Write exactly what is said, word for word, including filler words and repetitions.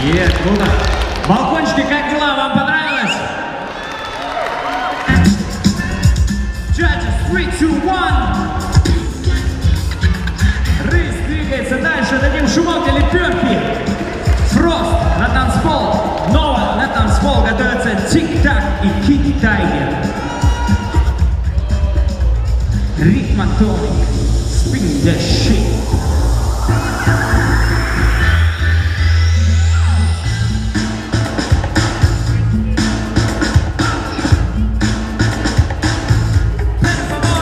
Е, круто. Балкончики, как дела? Вам понравилось? Judges, three, two, one. Рысь двигается дальше. Дадим шумок для лепешки. Фрост на танцпол. Нова на танцпол. Готовятся тик-так и кик-тайгер. Ритмотоник. Spin the shit.